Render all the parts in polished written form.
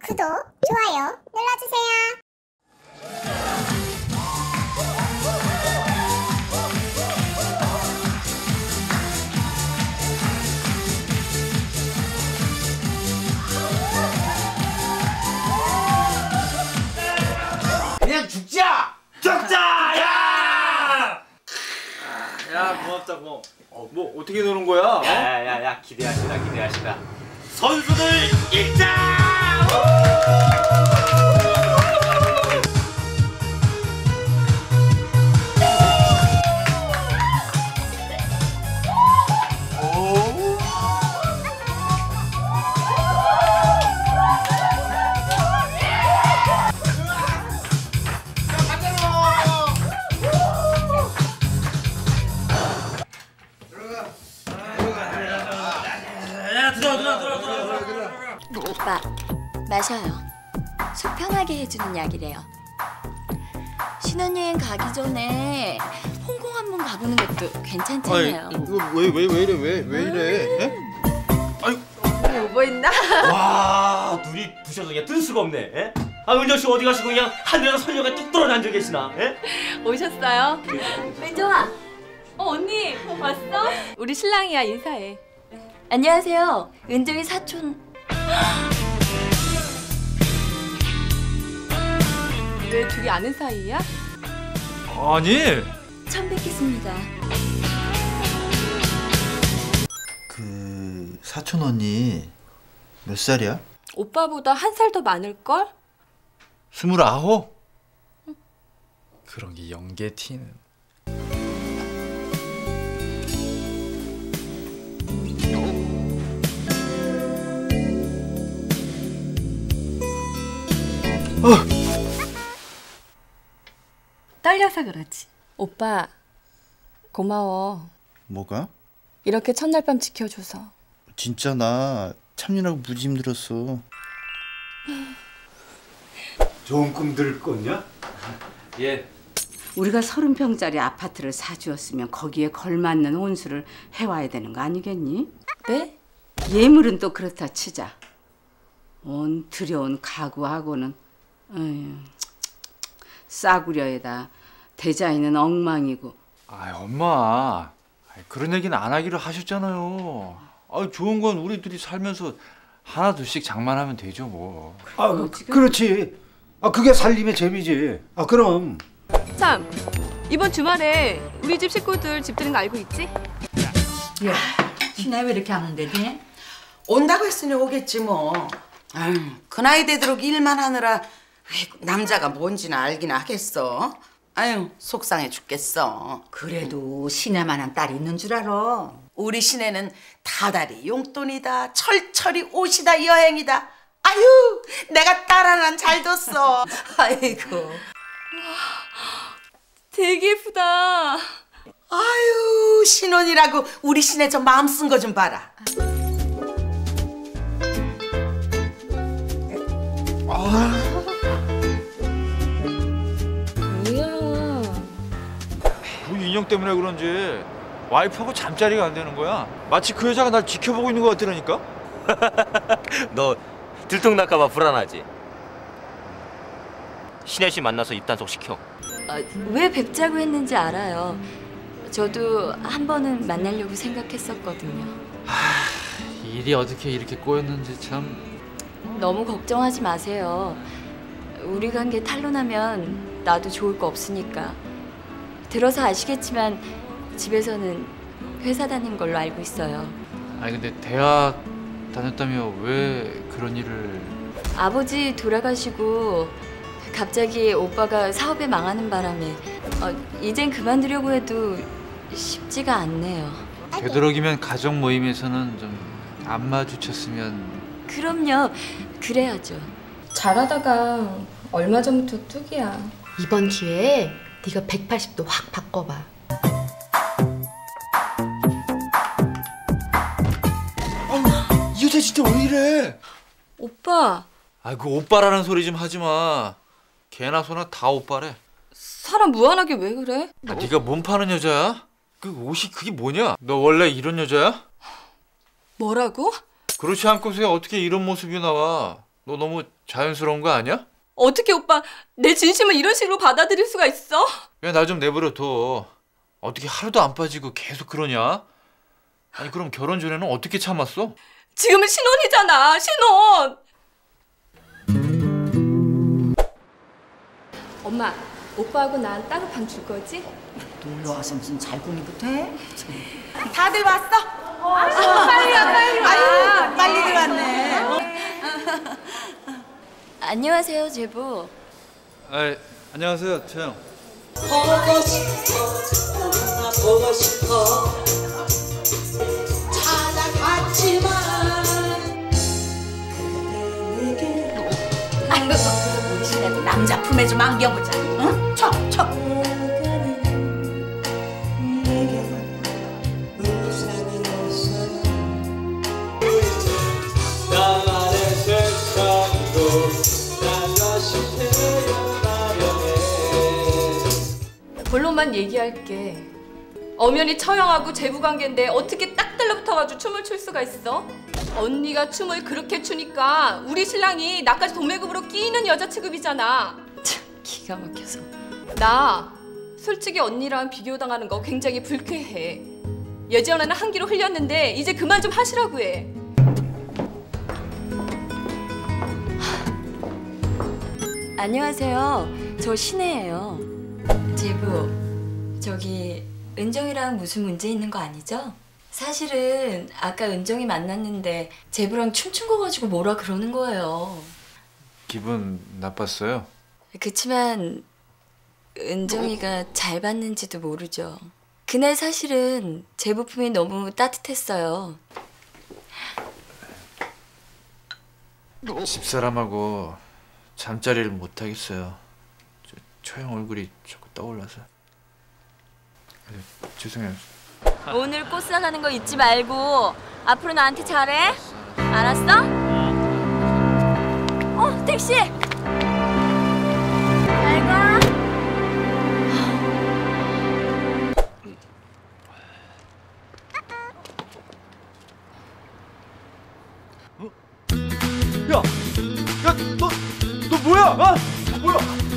구독, 좋아요 눌러주세요. 그냥 죽자! 죽자! 야! 야, 고맙다, 고마워. 뭐 어떻게 노는 거야? 야야야야, 기대하시다 기대하시다. 선수들 입장! 오빠, 마셔요. 속 편하게 해주는 약이래요. 신혼여행 가기 전에 홍콩 한번 가보는 것도 괜찮잖아요. 왜 이래? 에? 오버 있나? 와, 눈이 부셔서 그냥 뜰 수가 없네. 에? 아, 은정 씨 어디 가시고 그냥 하늘에서 설녀가 뚝 떨어져 앉아 계시나? 에? 오셨어요? 은정아. 언니 왔어? 우리 신랑이야, 인사해. 안녕하세요. 은정이 사촌. 왜 둘이 아는 사이야? 아니. 처음 뵙겠습니다. 그 사촌 언니 몇 살이야? 오빠보다 한 살 더 많을걸? 29? 그런 게 연계 티는. 떨려서 그러지. 오빠 고마워. 뭐가? 이렇게 첫날 밤 지켜줘서. 진짜 나 참느라고 무지 힘들었어. 좋은 꿈들 꿨냐? 예. 우리가 30평짜리 아파트를 사주었으면 거기에 걸맞는 혼수를 해와야 되는 거 아니겠니? 네? 예물은 또 그렇다 치자. 온 들여온 가구하고는 싸구려에다 디자인은 엉망이고. 아, 엄마. 그런 얘기는 안 하기로 하셨잖아요. 좋은 건 우리 둘이 살면서 하나 둘씩 장만하면 되죠, 뭐. 그렇지. 그게 살림의 재미지. 그럼. 참, 이번 주말에 우리 집 식구들 집 드는 거 알고 있지? 야, 신혜 왜 이렇게 안 온대니? 온다고 했으니 오겠지 뭐. 아유, 그 나이 되도록 일만 하느라 남자가 뭔지는 알긴 하겠어. 아유, 속상해 죽겠어. 그래도 신혜만한 딸이 있는 줄 알아. 우리 시내는 다달이 용돈이다, 철철이 옷이다, 여행이다. 아유, 내가 딸 하나 잘 뒀어. 아이고. 되게 예쁘다. 아유, 신혼이라고 우리 시내 저 마음 쓴 거 좀 봐라. 뭐야? 우리 인형 때문에 그런지 와이프하고 잠자리가 안 되는 거야. 마치 그 여자가 날 지켜보고 있는 것 같더라니까. 너 들통날까봐 불안하지? 신혜 씨 만나서 입단속 시켜. 왜 뵙자고 했는지 알아요. 저도 한 번은 만나려고 생각했었거든요. 일이 어떻게 이렇게 꼬였는지 참. 너무 걱정하지 마세요. 우리 관계 탄로나면 나도 좋을 거 없으니까. 들어서 아시겠지만 집에서는 회사 다닌 걸로 알고 있어요. 아니 근데 대학 다녔다며 왜 그런 일을? 아버지 돌아가시고 갑자기 오빠가 사업에 망하는 바람에 이젠 그만두려고 해도 쉽지가 않네요. 되도록이면 가족 모임에서는 좀 안 마주쳤으면. 그럼요. 그래야죠. 잘하다가 얼마 전부터 뚝이야. 이번 기회에 네가 180도 확 바꿔봐. 이 여자 진짜 왜 이래? 오빠. 그 오빠라는 소리 좀 하지 마. 개나 소나 다 오빠래. 사람 무한하게 왜 그래? 네가 몸 파는 여자야? 그 옷이 그게 뭐냐? 너 원래 이런 여자야? 뭐라고? 그렇지 않고서야 어떻게 이런 모습이 나와? 너 너무 자연스러운 거 아니야? 어떻게 오빠 내 진심을 이런 식으로 받아들일 수가 있어? 야, 나 좀 내버려 둬. 어떻게 하루도 안 빠지고 계속 그러냐? 아니 그럼 결혼 전에는 어떻게 참았어? 지금은 신혼이잖아, 신혼. 엄마, 오빠하고 난 따로 방 줄 거지? 놀러 와서 무슨 잘구니부터 해? 다들 왔어? 빨리 와, 빨리 와. 아유, 빨리 들어왔네. 안녕하세요, 제부. 아, 안녕하세요, 최영. 보고 싶어 보고 싶어 찾아갔지만 그대에게 아이고, 우리 신혜도 남자 품에 좀 안겨보자. 응? 쳐. 나만의 세상으로 다시 태어나려네. 본론만 얘기할게. 엄연히 처형하고 제부 관계인데 어떻게 딱 달라붙어가지고 춤을 출 수가 있어? 언니가 춤을 그렇게 추니까 우리 신랑이 나까지 동맥으로 끼는 여자 취급이잖아. 참, 기가 막혀서. 나 솔직히 언니랑 비교당하는 거 굉장히 불쾌해. 예전에는 한기로 흘렸는데 이제 그만 좀 하시라고 해. 안녕하세요. 저 신혜예요. 제부, 저기 은정이랑 무슨 문제 있는 거 아니죠? 사실은 아까 은정이 만났는데 제부랑 춤춘 거 가지고 뭐라 그러는 거예요. 기분 나빴어요? 그치만 은정이가 잘 봤는지도 모르죠. 그날 사실은 제부 품이 너무 따뜻했어요. 집사람하고 잠자리를 못 하겠어요. 처형 얼굴이 자꾸 떠올라서. 죄송해요. 오늘 꽃 사가는 거 잊지 말고 앞으로 나한테 잘해. 알았어? 택시! 잘 가. 너 뭐야? 뭐야?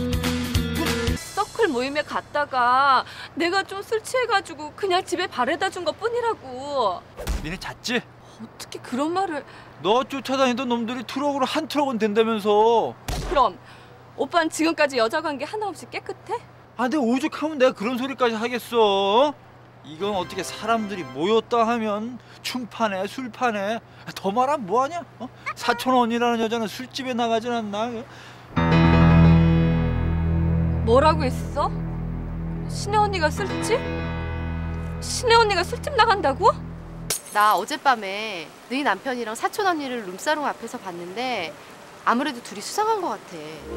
서클 모임에 갔다가 내가 좀 술 취해가지고 그냥 집에 바래다 준 것 뿐이라고. 니네 잤지? 어떻게 그런 말을. 너 쫓아다니던 놈들이 트럭으로 한 트럭은 된다면서. 그럼 오빠는 지금까지 여자 관계 하나 없이 깨끗해? 아, 내가 오죽하면 내가 그런 소리까지 하겠어? 이건 어떻게 사람들이 모였다 하면 춤파네 술파네. 더 말하면 뭐하냐? 사촌 언니라는 여자는 술집에 나가진 않나? 뭐라고 했어? 신혜 언니가 술집? 신혜 언니가 술집 나간다고? 나 어젯밤에 너희 남편이랑 사촌 언니를 룸사롱 앞에서 봤는데 아무래도 둘이 수상한 것 같아.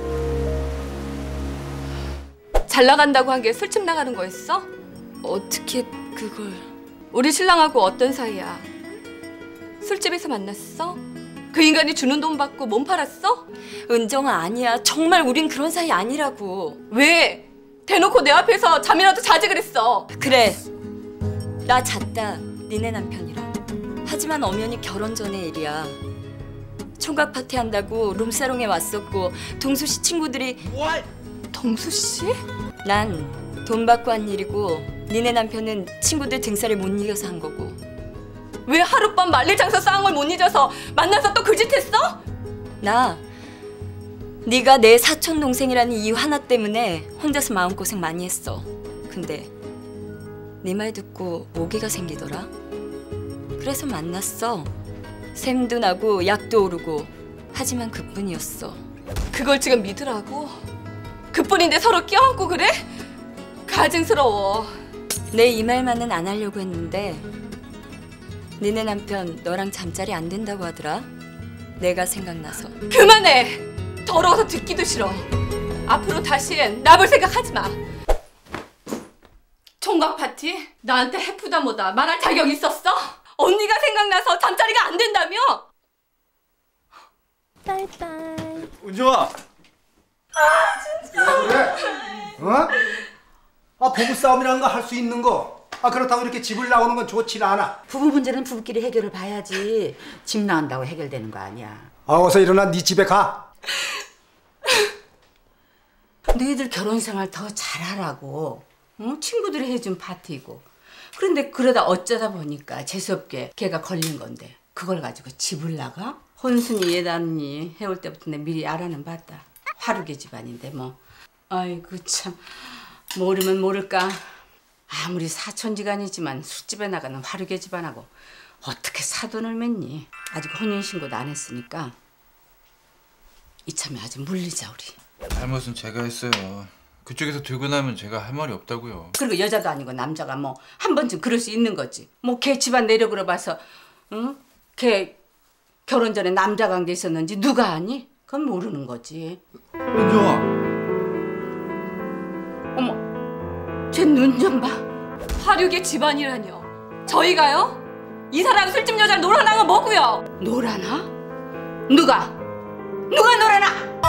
잘 나간다고 한 게 술집 나가는 거였어? 어떻게 그걸... 우리 신랑하고 어떤 사이야? 술집에서 만났어? 그 인간이 주는 돈 받고 몸 팔았어? 은정아, 아니야. 정말 우린 그런 사이 아니라고. 왜? 대놓고 내 앞에서 잠이라도 자지 그랬어. 그래, 나 잤다. 니네 남편이랑. 하지만 엄연히 결혼 전의 일이야. 총각 파티 한다고 룸사롱에 왔었고 동수 씨 친구들이... 동수 씨? 난 돈 받고 한 일이고 니네 남편은 친구들 등살을 못 이겨서 한 거고. 왜 하룻밤 만리장서 쌓은 걸 못 잊어서 만나서 또 그 짓 했어? 나 네가 내 사촌 동생이라는 이유 하나 때문에 혼자서 마음고생 많이 했어. 근데 네 말 듣고 오기가 생기더라. 그래서 만났어. 샘도 나고 약도 오르고. 하지만 그뿐이었어. 그걸 지금 믿으라고? 그뿐인데 서로 껴안고 그래? 가증스러워. 내 이 말만은 안 하려고 했는데 니네 남편 너랑 잠자리 안 된다고 하더라. 내가 생각나서. 그만해! 더러워서 듣기도 싫어. 앞으로 다신 나볼 생각하지 마. 총각 파티? 나한테 해프다 뭐다 말할 자격 있었어? 언니가 생각나서 잠자리가 안 된다며? 딸딸. 은정아! 진짜. 그래? 부부싸움이라는 거 할 수 있는 거. 그렇다고 이렇게 집을 나오는 건 좋지 않아. 부부 문제는 부부끼리 해결을 봐야지. 집 나온다고 해결되는 거 아니야. 어서 일어나 네 집에 가. 너희들 결혼 생활 더 잘하라고. 친구들이 해준 파티고. 그런데 그러다 어쩌다 보니까 재수없게 걔가 걸린 건데 그걸 가지고 집을 나가? 혼순이 예단이 해올 때부터 내 미리 알아는 봤다. 화르게 집안인데 뭐. 아이고 참, 모르면 모를까. 아무리 사촌지간이지만 술집에 나가는 화르게 집안하고 어떻게 사돈을 맺니? 아직 혼인신고도 안 했으니까 이참에 아주 물리자 우리. 잘못은 제가 했어요. 그쪽에서 들고 나면 제가 할 말이 없다고요. 그리고 여자도 아니고 남자가 뭐 한 번쯤 그럴 수 있는 거지. 뭐 걔 집안 내력으로 봐서 응? 걔 결혼 전에 남자 관계 있었는지 누가 아니? 그건 모르는 거지. 은정아. 어머, 쟤 눈 좀 봐. 화류계 집안이라뇨. 저희가요? 이 사람 술집 여자를 놀아나가 뭐고요? 놀아나? 누가 놀아나?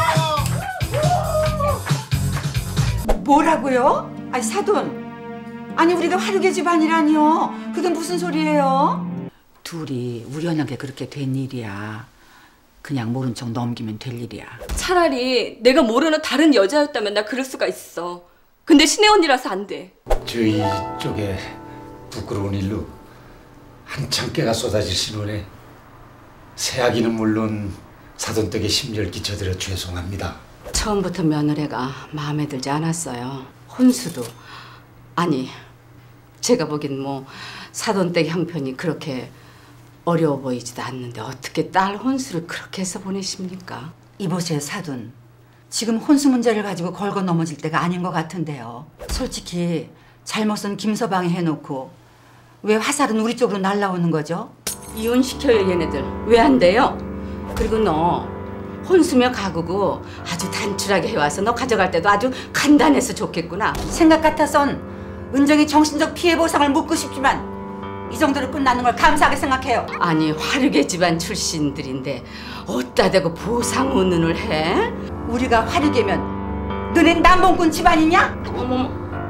뭐라고요? 아니 사돈, 아니 우리가 화류계 집안이라니요. 그게 무슨 소리예요? 둘이 우연하게 그렇게 된 일이야. 그냥 모른 척 넘기면 될 일이야. 차라리 내가 모르는 다른 여자였다면 나 그럴 수가 있어. 근데 신혜 언니라서 안 돼. 저희 쪽에 부끄러운 일로 한참 깨가 쏟아질 신혼에 새아기는 물론 사돈댁에 심려를 끼쳐드려 죄송합니다. 처음부터 며느리가 마음에 들지 않았어요. 혼수도 아니 제가 보긴 뭐 사돈댁 형편이 그렇게 어려워 보이지도 않는데 어떻게 딸 혼수를 그렇게 해서 보내십니까? 이보세요 사돈, 지금 혼수 문제를 가지고 걸고 넘어질 때가 아닌 것 같은데요. 솔직히 잘못은 김서방이 해놓고 왜 화살은 우리 쪽으로 날라오는 거죠? 이혼시켜요 얘네들. 왜 안 돼요? 그리고 너 혼수며 가구고 아주 단출하게 해와서 너 가져갈 때도 아주 간단해서 좋겠구나. 생각 같아선 은정이 정신적 피해 보상을 묻고 싶지만 이 정도로 끝나는 걸 감사하게 생각해요. 아니 화류계 집안 출신들인데 어디다 대고 보상 운운을 해? 우리가 화류계면 너넨 남봉꾼 집안이냐? 어머머.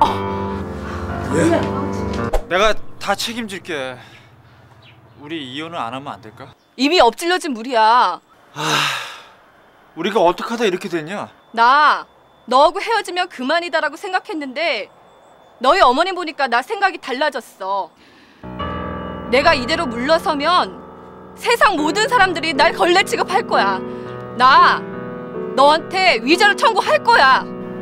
내가 다 책임질게. 우리 이혼을 안 하면 안 될까? 이미 엎질러진 물이야. 우리가 어떻게 하다 이렇게 됐냐? 나 너하고 헤어지면 그만이다라고 생각했는데 너희 어머니 보니까 나 생각이 달라졌어. 내가 이대로 물러서면 세상 모든 사람들이 날 걸레 취급할 거야. 나 너한테 위자료 청구할 거야.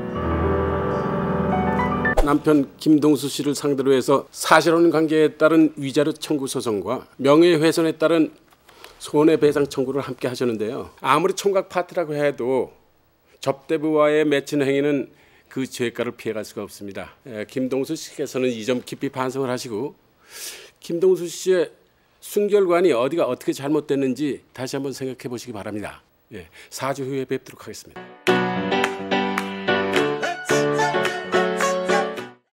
남편 김동수 씨를 상대로 해서 사실혼 관계에 따른 위자료 청구 소송과 명예훼손에 따른 손해배상 청구를 함께 하셨는데요. 아무리 총각 파티라고 해도 접대부와의 맺힌 행위는 그 죄가를 피해갈 수가 없습니다. 김동수 씨께서는 이 점 깊이 반성을 하시고 김동수 씨의 순결관이 어디가 어떻게 잘못됐는지 다시 한번 생각해 보시기 바랍니다. 4주 후에 뵙도록 하겠습니다.